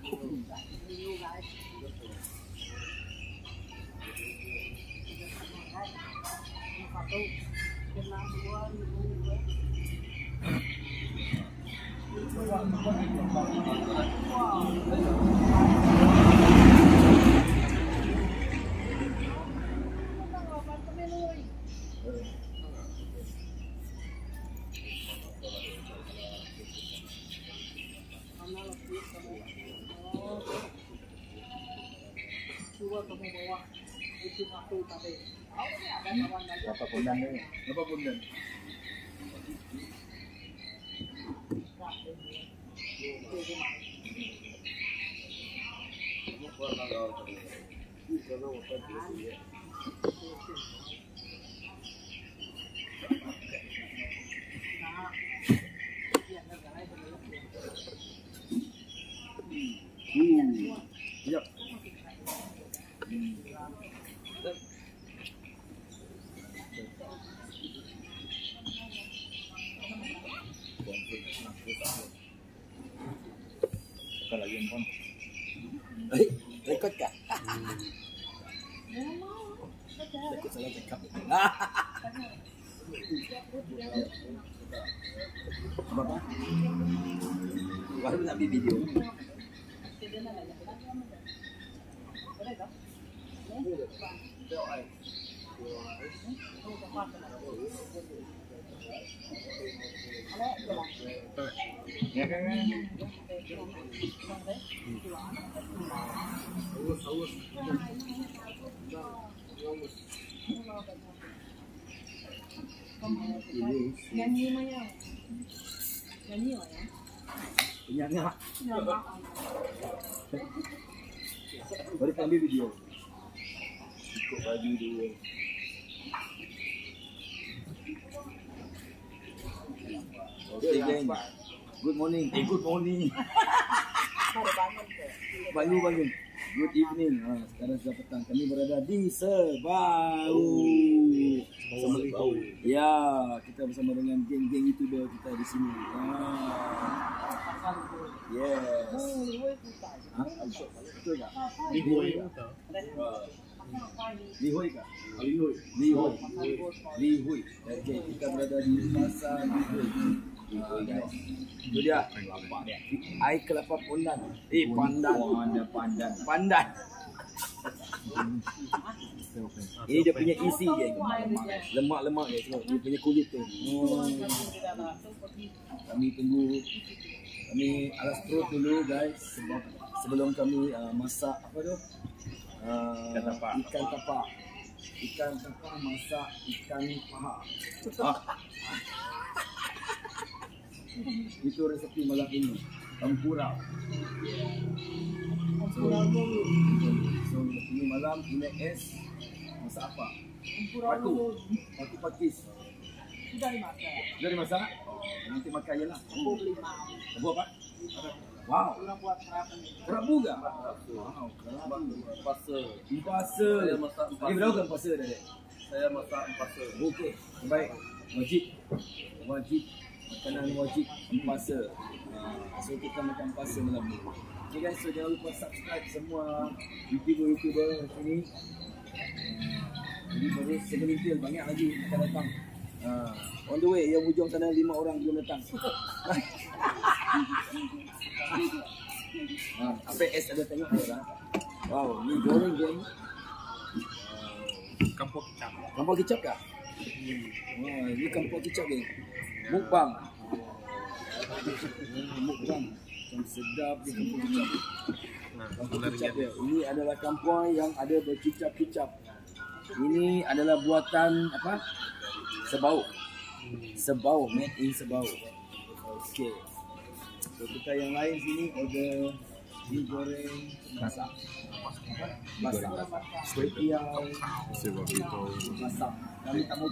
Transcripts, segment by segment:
Coba kamu bawa itu satu tadi. Berapa bulan ini? Berapa bulan? Yep. Kita lagi handphone. Rekod kah? Rekod salah cakap. Apa? Baru nak ambil video. Ya kan? Nyanyi Maya. Nyanyi ya. Penyanyi. Baru ambil video. Ikut baju dulu. Okay, gang. Good morning. Good morning. Bangun. Good evening. Sekarang sudah petang. Kami berada di Sebau. Ya, kita bersama dengan geng-geng YouTuber kita di sini. Yes. Betul tak? Lihoi kah? Lihoi kah? Lihoi. Okay, kita berada di pasar Lihoi. Itu dia. Air kelapa pondan. Pandan. Ini dia punya isi dia. Lemak-lemak dia tengok. Dia punya kulit tu. Kami tunggu. Kami alas perut dulu guys sebelum kami masak apa tu? Ikan tapak. Ikan tapak masak ikan paha. Itu resep malam ini. Tempura. So ini malam ini es masak apa? Batu pakis. Sudah dimasak. Sudah dimasak? Nanti makan je lah. Buat apa? Wow. Orang buat sarapan. Kerabu ke? Wow, kerabu. Empasa. Saya masak empasa. Berapa kan empasa dah? Saya masak empasa. Okey, baik. Wajib. Makanan wajib empasa. So kita makan empasa malam ni. Okay guys, so jangan lupa subscribe semua YouTuber sini. Jadi baru segelintir, banyak lagi akan datang. On the way, yang hujung sana 5 orang belum datang. Apa es ada tengok orang. Wow, ni goreng geng. Kampung kicap. Kampung kicap kah? Wah, ini kampung kicap geng. Mukbang. Mukbang. Yang sedap di kampung kicap. Kampung kicap dia. Ini adalah kampung yang ada berkicap-kicap. Ini adalah buatan apa? Sebau. Sebau, made in Sebau. Okey. So kita yang lain sini order mie goreng masak. Masak. Kuitiau. Masak. Kami tamu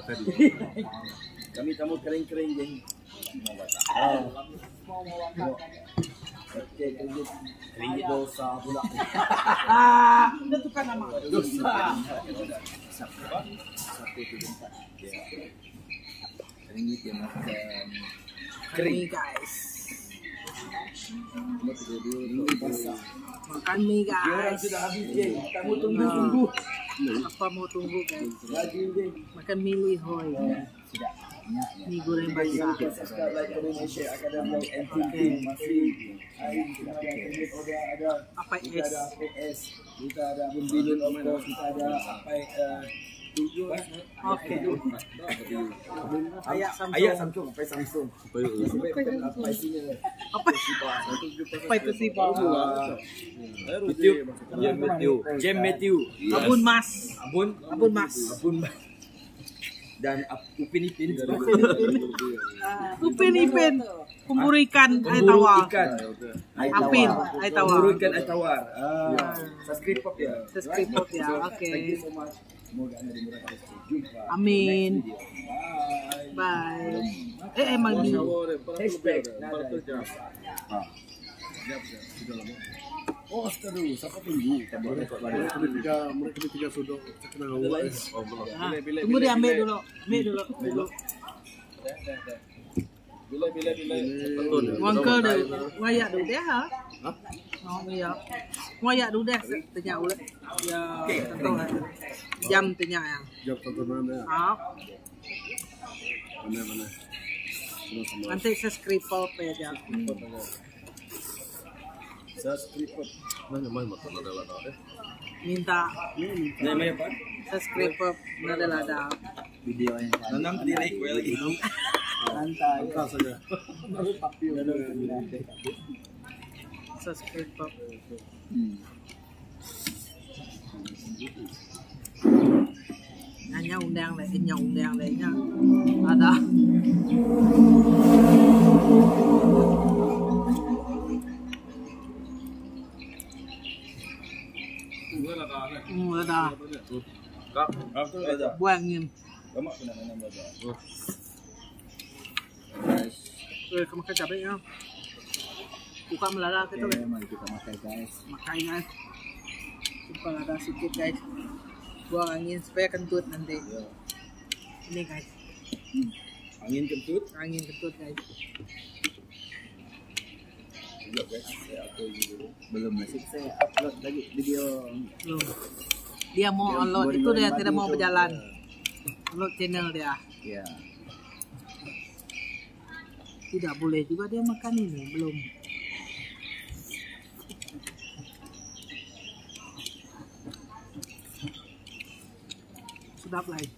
kami tamu kering-kering geng. Okey, kering dosa pula. Kita tukar nama. Dosa. 174. Hari ni dia makan kering guys. Ini basah. Makan mie Dia orang guys. sudah habis geng. Kamu tunggu. Apa mau tunggu guys? Lagi geng. Makan mie lihoy. Sudah. Mie goreng basah. Subscribe, like, comment, and share. Akademi NTT masih. Hari kita ada Akademi Oda, ada Apa kita es? ada PS, kita ada Abang Bilun, of course, kita ada Apai Oke. Ayah Samsung. Ayah Samsung, Apai Samsung. Nasib baik bukan Apai sini. Apa? Apa itu sih Pak? YouTube Jam Matthew. Abun Mas. Abun Abun Mas. Dan Upin Ipin. Upin Ipin. Pemburu ikan air Pemburu tawar. ikan. Apin air tawar. Pemburu ikan air tawar. Subscribe pop ya. Subscribe pop ya, So, oke. Thank you so much. Semoga anda dimurahkan rezeki. Jumpa. Amin. Next video. Bye. Bye. Emang di Hashtag nada. Oh, seru. Siapa tunggu? Mereka tiga sudah terkenal awal. tunggu dia ambil dulu. Ambil dulu. Wangkel deh. Wayak dulu deh ha. Oh iya. Wayak dulu deh. Tanya ulit. Ya tentu lah. Jam tanya yang. Jam tontonan ya. Mana. Nanti subscribe page ya. Subscribe. Mana makan ada lada. Minta Namanya apa? subscribe nada lada. Video yang Nanam direct gue lagi. santai. Angka saja. Subscribe Nanya undang lainnya ada. Ada. Buangin. Kamu kena nanam lada. Kamu makan cabai ya. Buka melala kita Oke, mari kita makan guys. makan guys. Buka lada sedikit guys. Buang angin supaya kentut nanti. Ini guys. Angin kentut. Angin kentut guys. Juga guys. Saya upload dulu. Belum masih saya upload lagi video. Belum. Dia mau upload itu dia tidak mau berjalan. Upload channel dia. Ya. Tidak boleh juga dia makan ini belum. Sedap lah.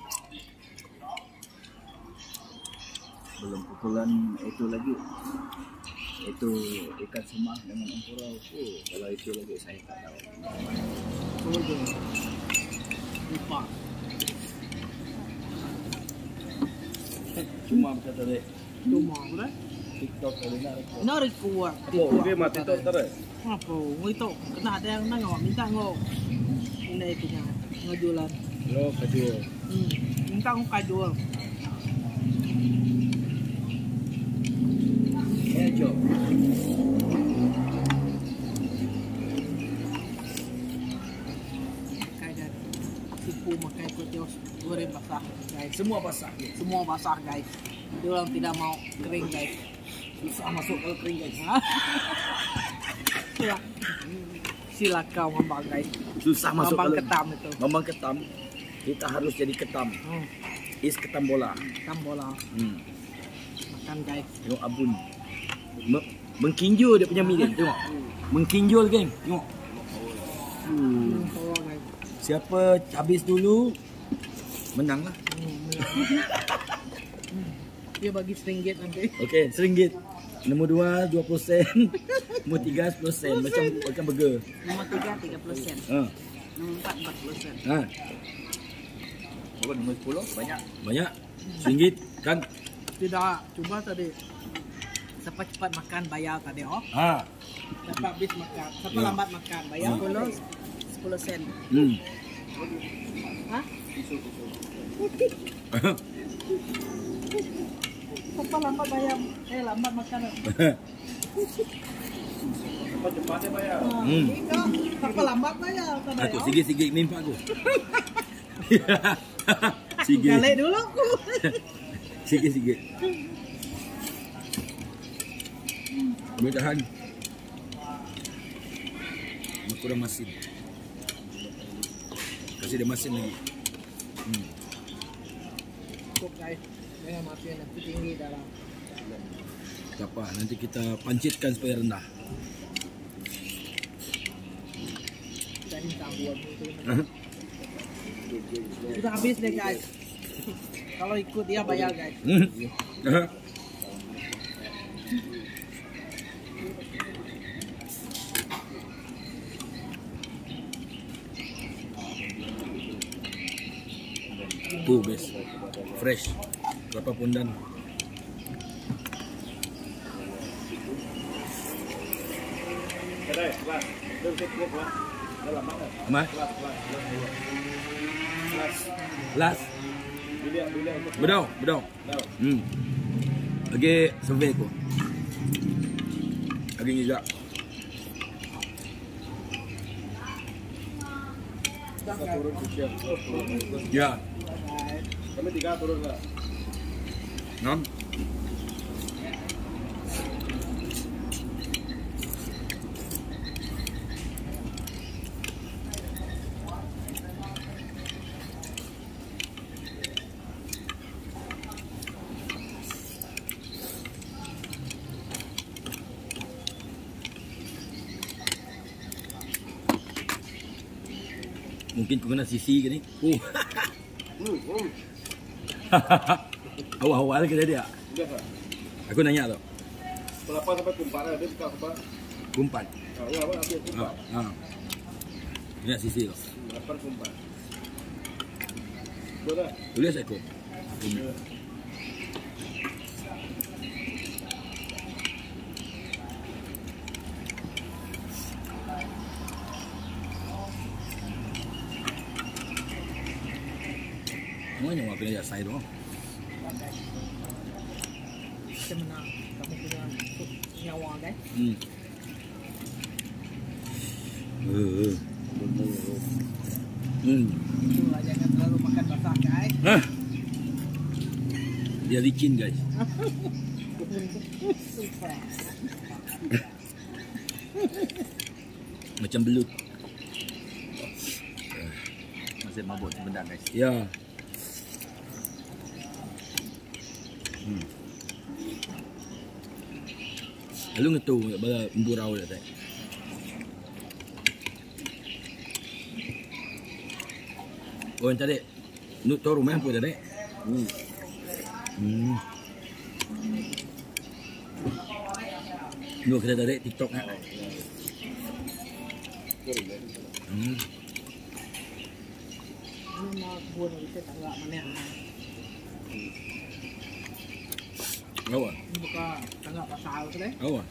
Belum pukulan itu lagi. Itu ikan semak dengan ampurau. Kalau itu lagi saya tak tahu. Lupa. Cuma bisa tadi Cuma udah. TikTok kali nak. Narik kuat. Oke, mati tu terus. Apa? Itu kena ada yang nengok minta ngok. Ini itunya ngajulan. Lo kaju. Minta ngok kajual. Jo. Kayak tipu makai kucing goreng basah guys. Semua basah. Semua basah guys. Dia orang tidak mau kering guys. Susah masuk kalau kering guys. Sila kau ngambang guys. Susah masuk Ngambang kalau ketam itu. Ngambang ketam. Kita harus jadi ketam. Is ketam bola. Ketam bola. Makan guys. Tengok abun. Mengkinjul dia punya mie geng. Tengok. Mengkinjul geng. Tengok. Tolong guys. Siapa habis dulu menang lah. Dia bagi RM1 nanti. Okey, RM1. Nombor 2 20 sen. Nombor 3 10 sen. Macam burger. Nomor 3 30 sen. Nomor 4 40 sen. Ha. Oh, nombor 10 banyak. Banyak. RM1 kan. Tidak, coba tadi. Siapa cepat makan bayar tadi oh. Ha. Siapa habis makan, siapa Ya. lambat makan bayar 10 sen. Hah? Siapa lambat bayar? Lambat makan. Cepat-cepatnya bayar. Siapa lambat bayar tadi Aku oh. sikit-sikit nimpak aku. Sikit. Galak dulu aku. Sikit-sikit. Boleh tahan. Kurang masin. Kasih dia masin lagi. Cukup guys. Jangan masin nanti tinggi dalam. Tak apa, nanti kita pancitkan supaya rendah. Kita minta buat itu. Sudah habis deh guys. Kalau ikut dia bayar guys. Tuh best, fresh, kelapa pondan. Mas, las, bedau. Lagi survey ko. Lagi juga. Ya. Kami 3 turun lah. 6. Mungkin kau kena sisi ke ni. Awal-awal kita dia. Aku nanya tu. Berapa sampai kumpat lah, dia suka apa? Kumpat. Ya, apa habis kumpat. Ini sisi tu. 8 kumpat. Boleh. Tulis aku. Semuanya mau pilih saya doang. Kita menang. Kamu punya nyawa guys. Itulah jangan terlalu makan basah guys. Dia licin guys. Macam belut. Masih mabuk sebentar guys. Ya. Lalu ngetu bala emburau dah tak. Oh yang tadi nuk tahu rumah apa tadi? Nuk kita tadi TikTok nak. Ini mau buat kita tangga mana? Awak. Ini buka tangga pasal tu deh. Awak.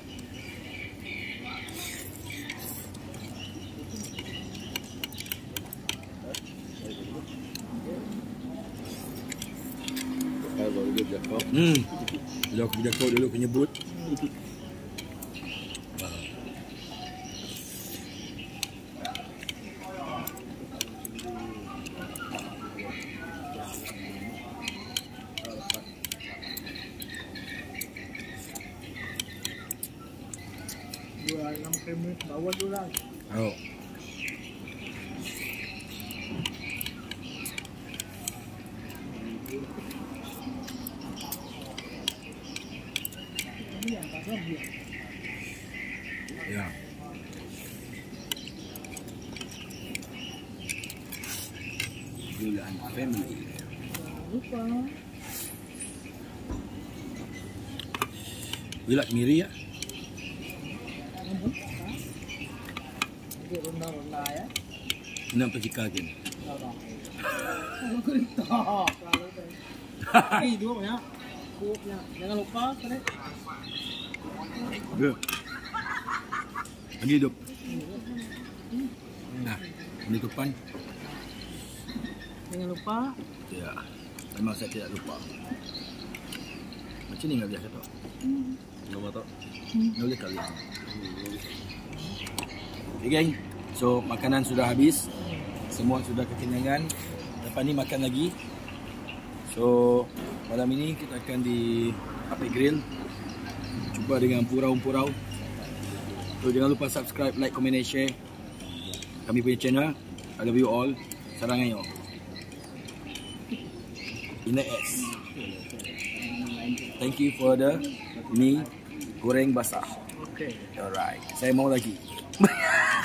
Kalau dia jatuh. Bila aku berjakau dulu aku nyebut. Dua 6 minit bawah dulu lah. Oh. Ini yang pasal dia. Ya. Gulaan family. Lupa. Bila miri ya. Jadi ronda-ronda ya. Nampak jikakin. Kalau kereta. Kalau tu. Ini dua banyak. Kupnya. Jangan lupa tadi. Ya. Lagi hidup. Nah, penutupan. Jangan lupa. Ya, memang saya tidak lupa. Macam ni nggak biasa tau. Nama tak? Nggak boleh kali. Okay geng, so makanan sudah habis. Semua sudah kekenyangan. Lepas ni makan lagi. So malam ini kita akan di Api Grill. Jumpa dengan purau-purau. So jangan lupa subscribe, like, comment and share kami punya channel. I love you all. Sarang ayo. In the S. Thank you for the mie goreng basah. Okay. Alright. Saya mau lagi.